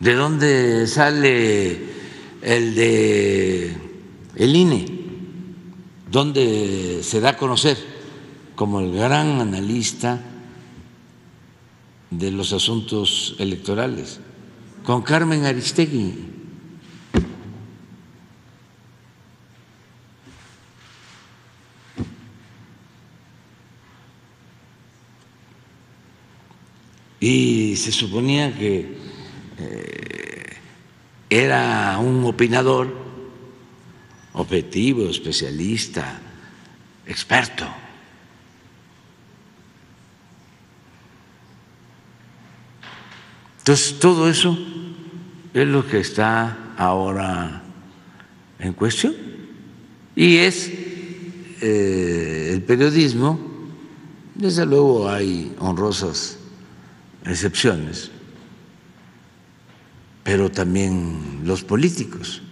¿De dónde sale el de el INE? ¿Dónde se da a conocer como el gran analista de los asuntos electorales? Con Carmen Aristegui. Y se suponía que era un opinador objetivo, especialista, experto. Entonces, todo eso es lo que está ahora en cuestión. Y es el periodismo, desde luego hay honrosas excepciones, pero también los políticos.